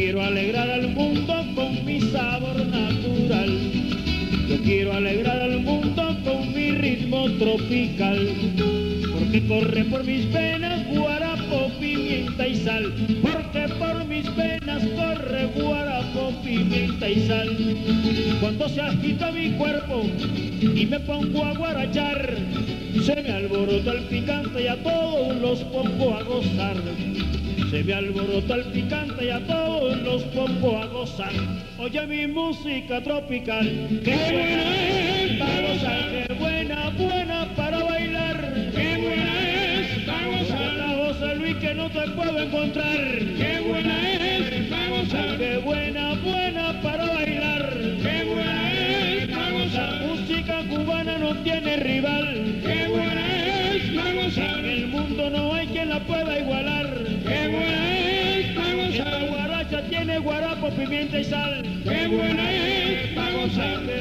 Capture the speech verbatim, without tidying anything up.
quiero alegrar al mundo con mi sabor natural. Yo quiero alegrar al mundo con mi ritmo tropical. Porque corre por mis venas guarapo, pimienta y sal. Porque por mis venas corre guarapo, pimienta y sal. Cuando se agita mi cuerpo y me pongo a guarachar, se me alborota el picante y a todos los pongo a gozar. Se me alborota el picante y a todos los pongo a gozar. Oye mi música tropical, qué buena es para gozar, qué buena, buena para bailar. Qué buena es para gozar, la José Luis que no te puedo encontrar. Qué buena es para gozar, qué buena, buena para bailar. Qué buena es para gozar, la música cubana no tiene rival. Qué buena es para gozar, en el mundo no hay quien la pueda igualar. Qué buena es para gozar, esta guaracha tiene guarapo, pimienta y sal. Qué buena es para gozar.